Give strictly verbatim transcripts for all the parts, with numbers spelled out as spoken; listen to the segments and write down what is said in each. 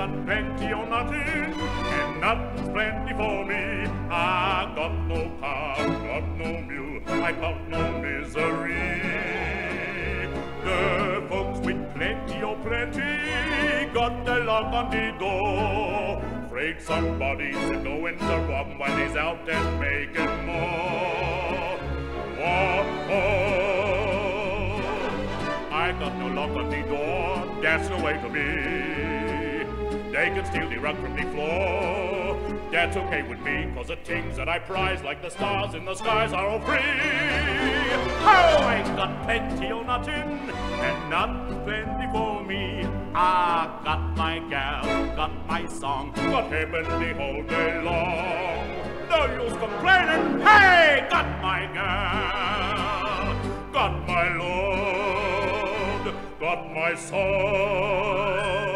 got plenty or nothing, and nothing's plenty for me. I got no car, got no mule, I got no misery. The folks with plenty or plenty got the lock on the door. Afraid somebody's going to rob him while he's out and making more. Oh, oh. I got no lock on the door, that's the way to be. They can steal the rug from the floor. That's okay with me, cause the things that I prize, like the stars in the skies, are all free. Oh, I got plenty or nothing, and nothing's plenty for me. I got my gal, got my song, got heavenly all day long. No use complaining, hey, got my gal, got my Lord, got my song.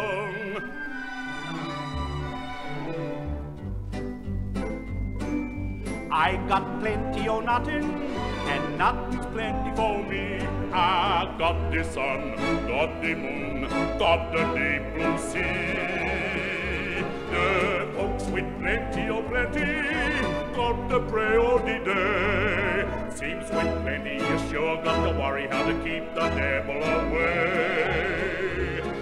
I got plenty or nothing, and nothing's plenty for me. I got the sun, got the moon, got the deep blue sea. The folks with plenty or plenty got the pray all the day. Seems with plenty you sure got to worry how to keep the devil away,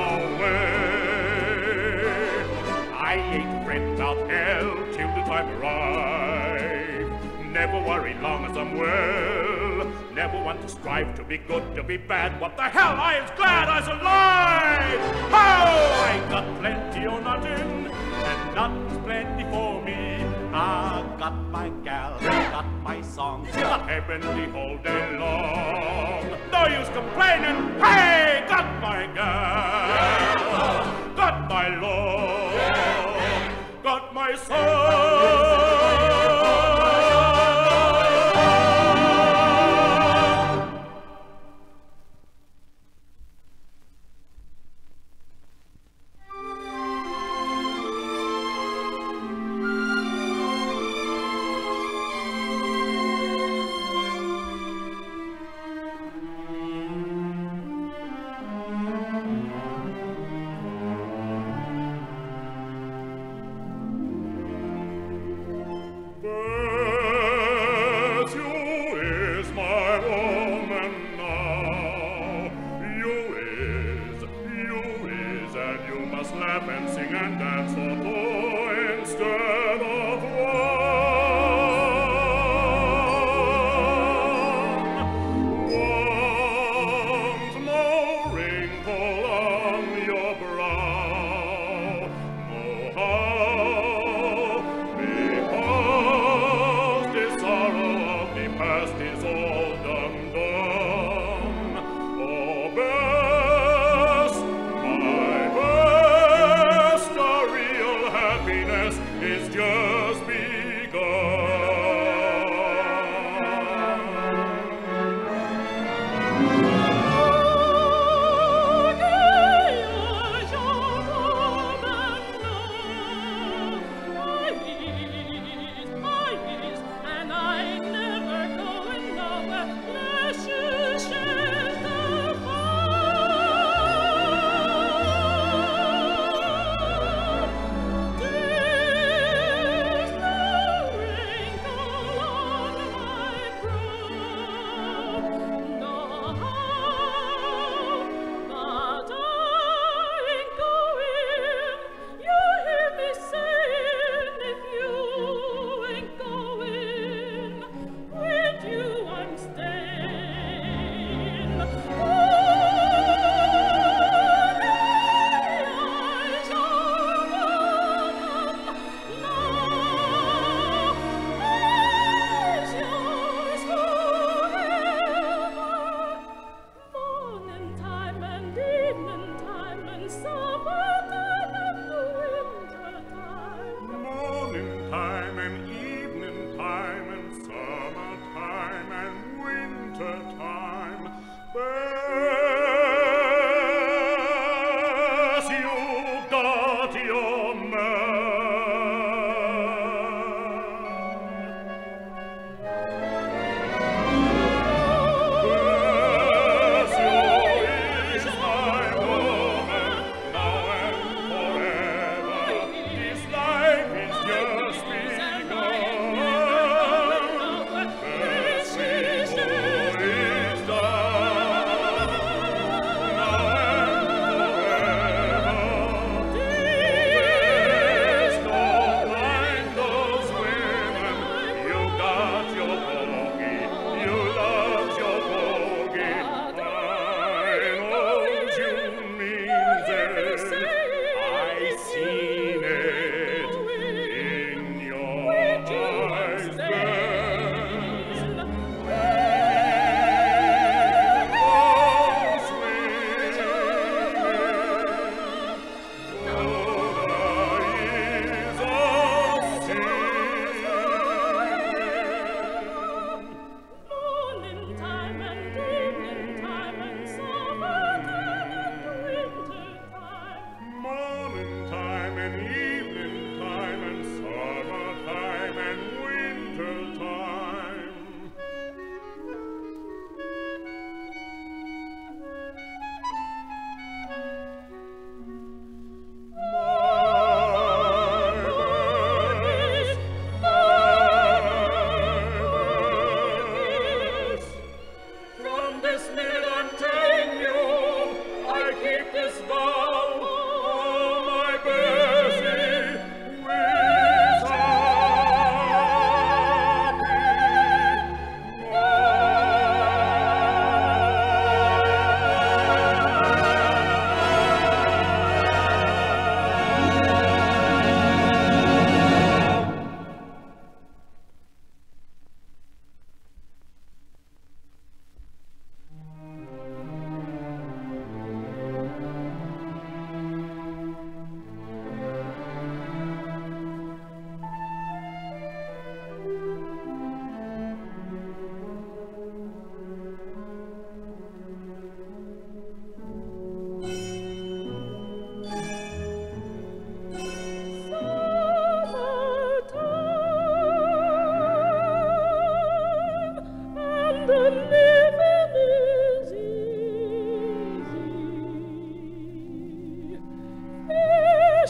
away. I ain't fret about hell till the time arrives. Never worry long as I'm well. Never want to strive to be good, to be bad. What the hell, I is glad I's alive. Oh, I got plenty or nothing, and nothing's plenty for me. I got my gal, got my song, got heavenly all day long. No use complaining, hey, got my gal, got my Lord, got my song.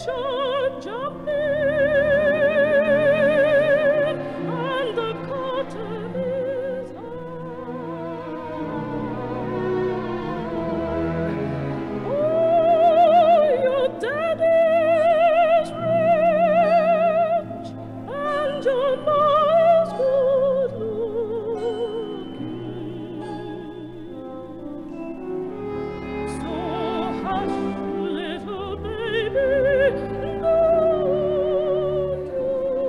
should jump in, and the curtain is high. Oh, your daddy's rich, and your mom's good looking. So hush, little baby, don't you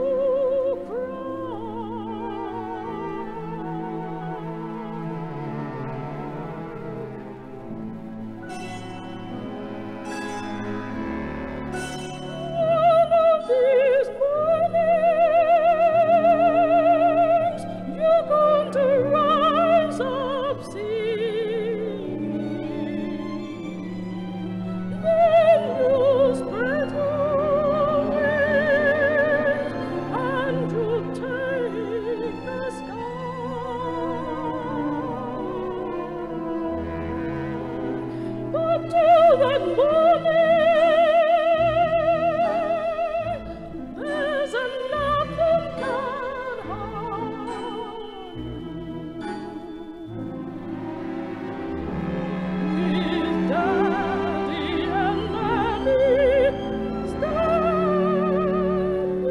One of these mornings, you're going to rise up singing. Then you'll spread your wings and you'll take the sky. But till that morning, there's a nothing can harm you. With Daddy and Mammy standing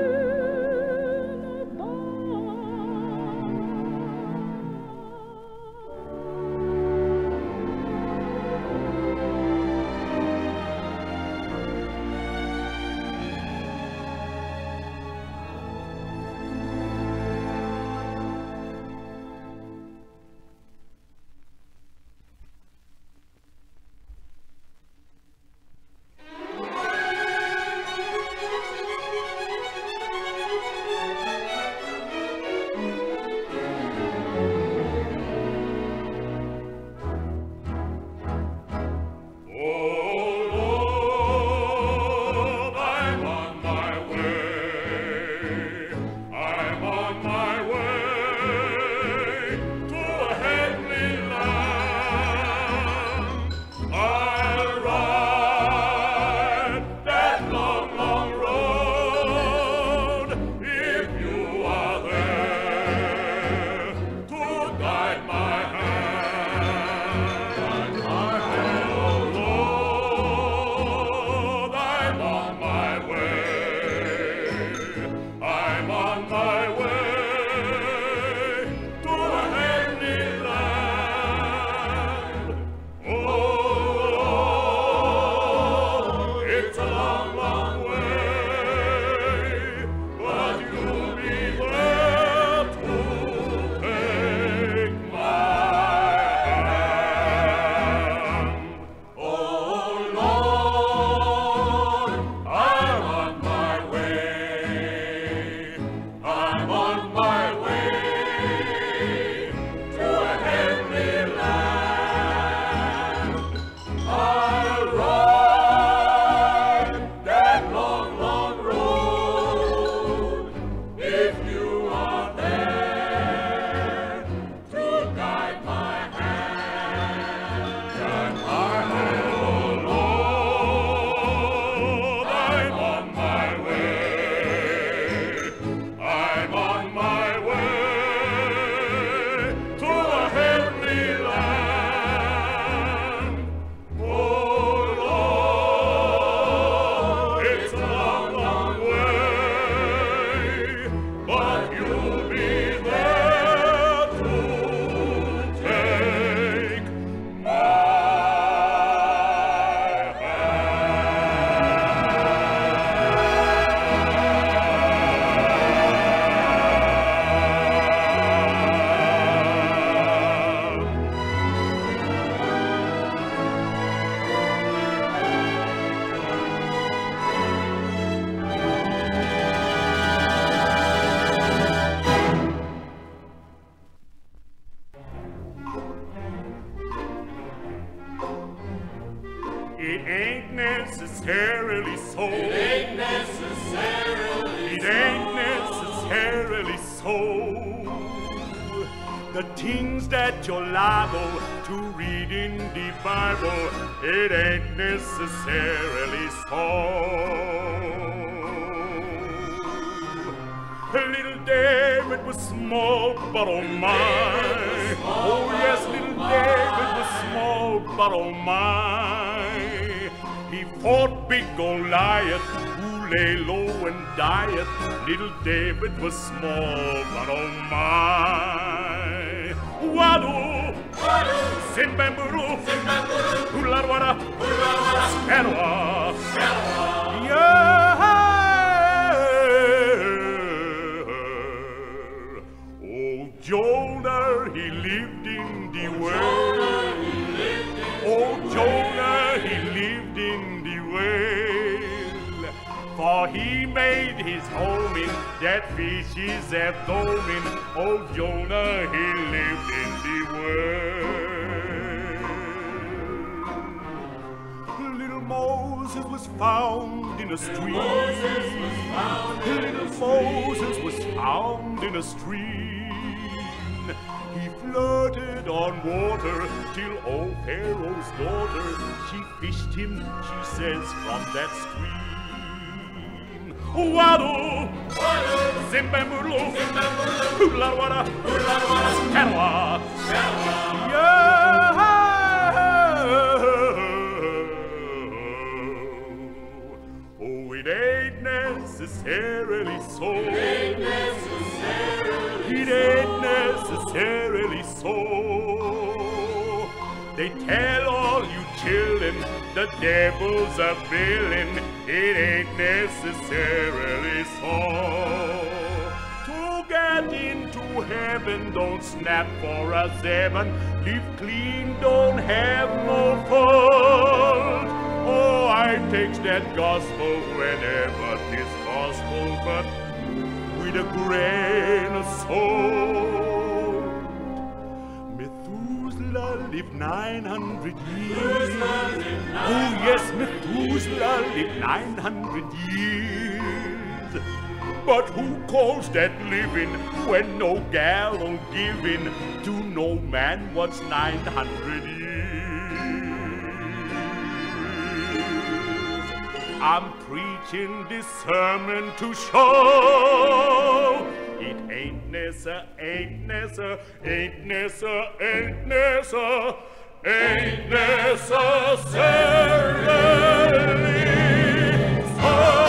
It ain't necessarily so. It ain't necessarily It ain't necessarily so. The things that you're liable to read in the Bible, it ain't necessarily so. David was small, but oh my. Oh yes, little David was small, but oh my. He fought big Goliath, who lay low and died. Little David was small, but oh my. Wadu, Wadu, Simbamburu, Simbamburu, Ularwara, Ularwara, Sparrow, Sparrow, yeah. Oh, Jonah, he lived in the whale. Oh, Jonah, he lived in the whale. For he made his home in that fish's abdomen. Oh, Jonah, he lived in the whale. Little Moses was found in a stream. Little Moses was found in a stream. He floated on water till old Pharaoh's daughter, she fished him, she says, from that stream. Wadu, Wadu, Zimbabulu, Zimbabulu, Hularwara, Hularwara, Sparrow, Sparrow, yeah. Oh, it ain't necessarily so. It ain't necessarily It ain't necessarily so. They tell all you children the devil's a villain. It ain't necessarily so. To get into heaven, don't snap for a seven. Live clean, don't have no fault. Oh, I takes that gospel whenever 'tis gospel, but with a grain of salt. Methuselah lived nine hundred years. Oh yes, Methuselah lived nine hundred years. But who calls that living when no gallon giving to no man what's nine hundred years? I'm preaching this sermon to show it ain't nessa, ain't nessa, ain't nessa, ain't nessa, ain't necessarily so.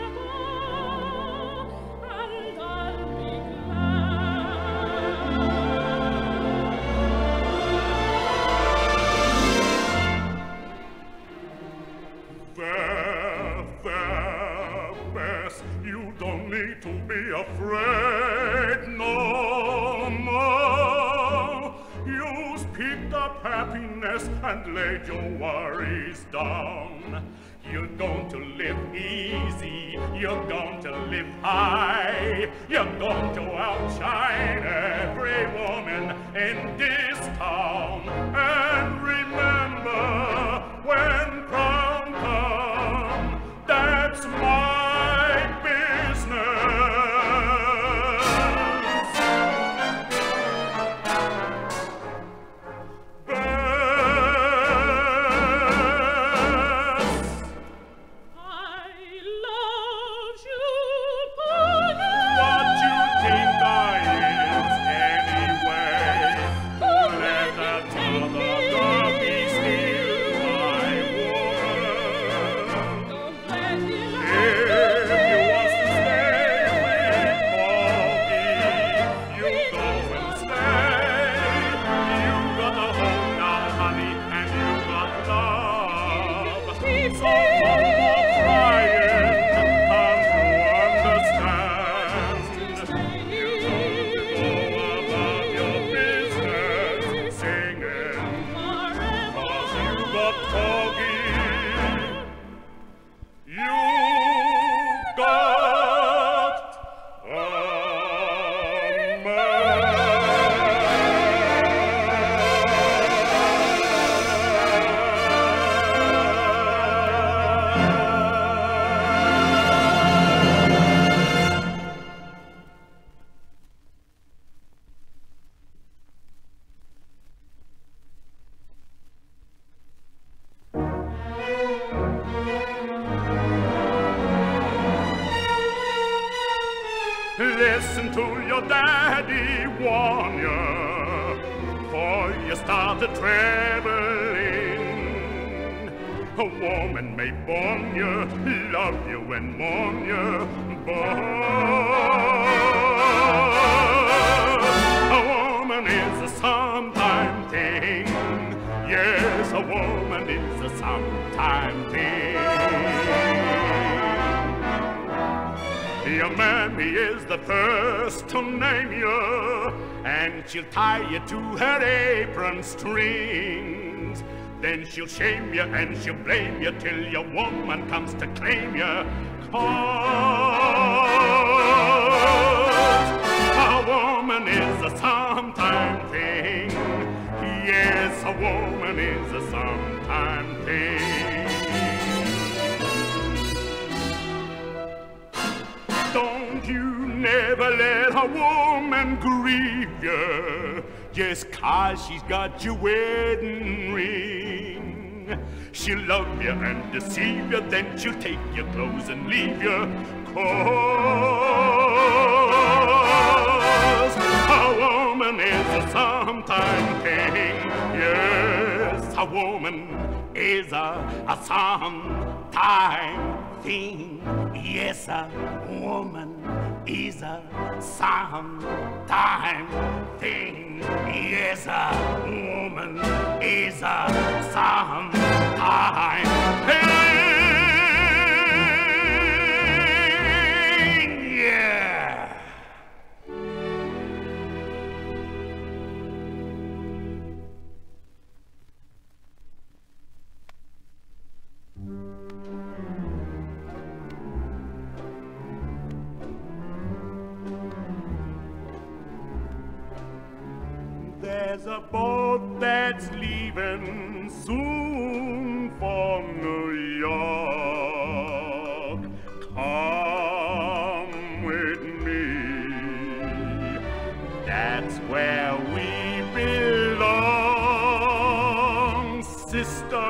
Forever, and I'll be glad. need to be afraid no more. You've picked up happiness and laid your worries down. You're going to live easy, you're going to live high, you're going to outshine every woman in this town. And remember, when crown come, that's my business. Listen to your daddy warn you, before you started traveling. A woman may born you, love you and mourn you, but a woman is a sometime thing. Yes, a woman is a sometime thing. Your mammy is the first to name you, and she'll tie you to her apron strings. Then she'll shame you and she'll blame you till your woman comes to claim you. 'Cause a woman is a sometime thing. Yes, a woman is a sometime thing. Don't you never let a woman grieve you just 'cause she's got your wedding ring. She'll love you and deceive you, then she'll take your clothes and leave you. 'Cause a woman is a sometime thing. Yes, a woman is a, a sometime thing. Yes, a woman is a sometime thing. Yes, a woman is a sometime thing. Yeah. There's a boat that's leaving soon for New York. Come with me. That's where we belong, sister.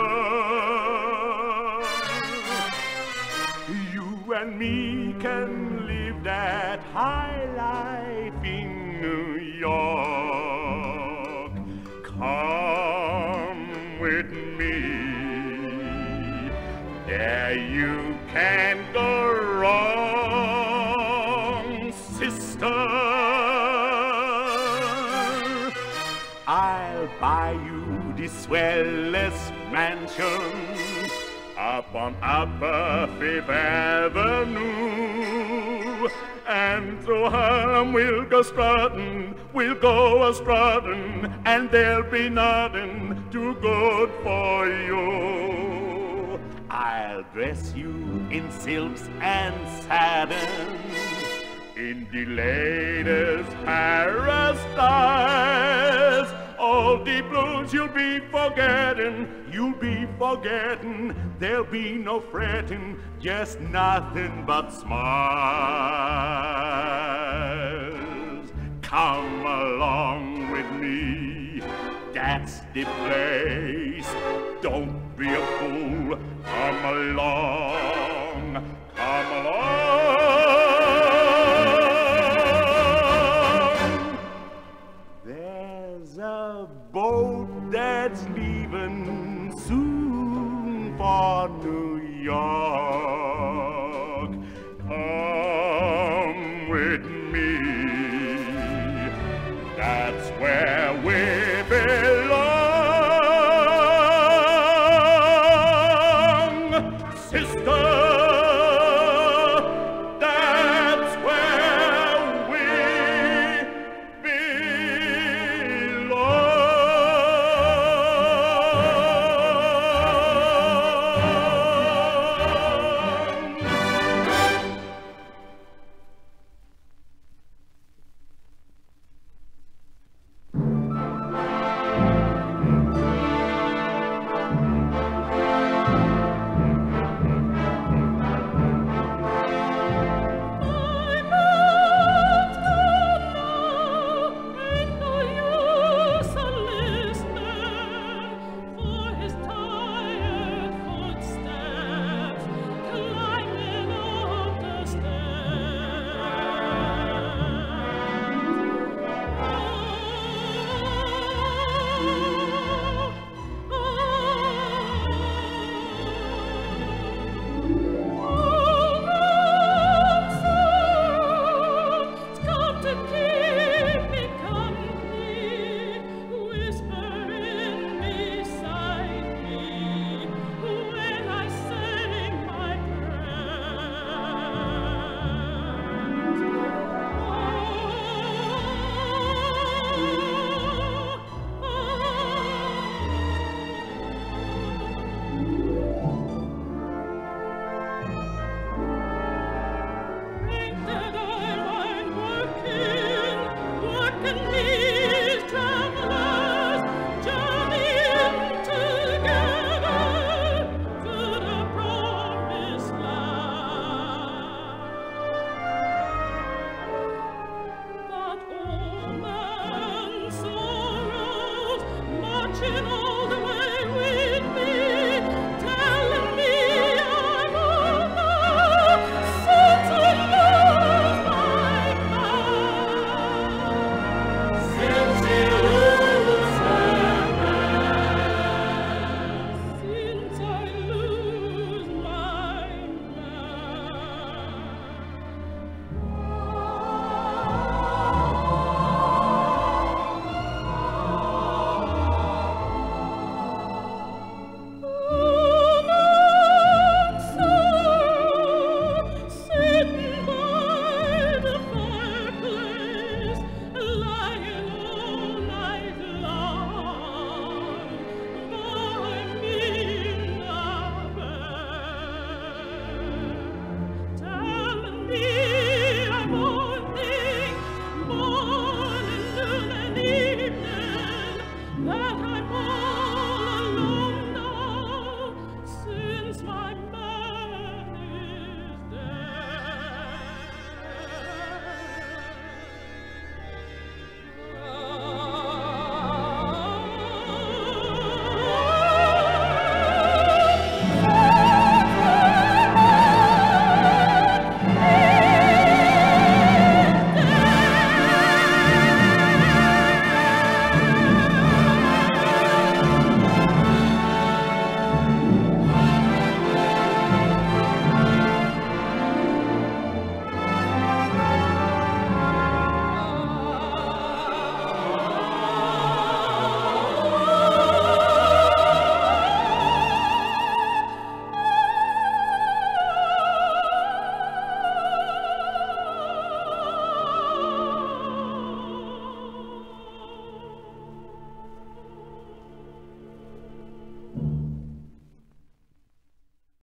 You and me can live that high life in New York. Come with me, there you can't go wrong, sister. I'll buy you the swellest mansion up on Upper Fifth Avenue, And through Harlem we'll go strutting, we'll go a-strutting, and there'll be nothing too good for you. I'll dress you in silks and satin, in the latest Paris styles. All the blues you'll be forgetting, you'll be forgetting. There'll be no fretting, just nothing but smiles. Come along with me, that's the place. Don't be a fool, come along, come along. There's a boat that's leaving soon for New York. Come with me.